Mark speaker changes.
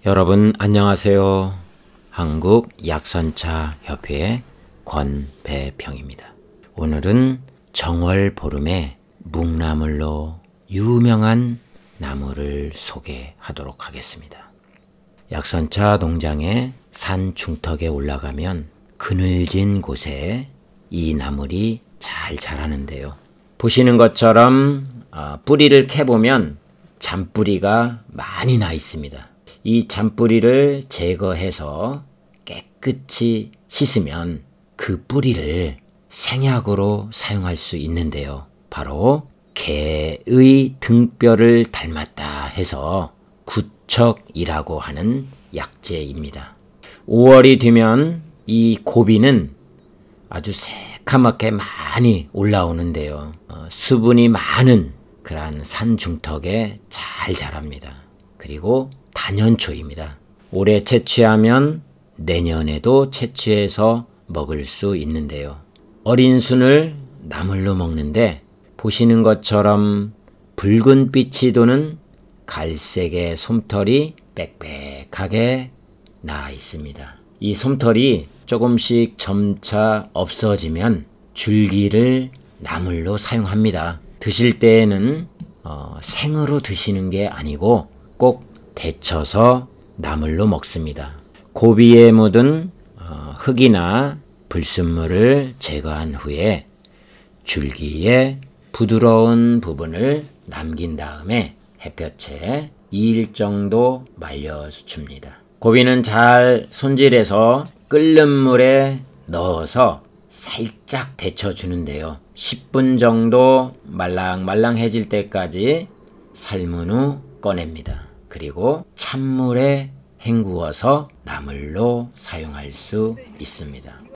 Speaker 1: 여러분 안녕하세요. 한국약선차협회의 권배평입니다. 오늘은 정월 보름에 묵나물로 유명한 나무를 소개하도록 하겠습니다. 약선차 농장의 산 중턱에 올라가면 그늘진 곳에 이 나물이 잘 자라는데요. 보시는 것처럼 뿌리를 캐보면 잔뿌리가 많이 나 있습니다. 이 잔뿌리를 제거해서 깨끗이 씻으면 그 뿌리를 생약으로 사용할 수 있는데요. 바로 개의 등뼈를 닮았다 해서 구척이라고 하는 약재입니다. 5월이 되면 이 고비는 아주 새카맣게 많이 올라오는데요. 수분이 많은 그러한 산 중턱에 잘 자랍니다. 그리고 단연초입니다. 올해 채취하면 내년에도 채취해서 먹을 수 있는데요. 어린 순을 나물로 먹는데 보시는 것처럼 붉은 빛이 도는 갈색의 솜털이 빽빽하게 나 있습니다. 이 솜털이 조금씩 점차 없어지면 줄기를 나물로 사용합니다. 드실 때에는 생으로 드시는 게 아니고 꼭 데쳐서 나물로 먹습니다. 고비에 묻은 흙이나 불순물을 제거한 후에 줄기에 부드러운 부분을 남긴 다음에 햇볕에 2일 정도 말려줍니다. 고비는 잘 손질해서 끓는 물에 넣어서 살짝 데쳐주는데요. 10분 정도 말랑말랑해질 때까지 삶은 후 꺼냅니다. 그리고 찬물에 헹구어서 나물로 사용할 수 있습니다.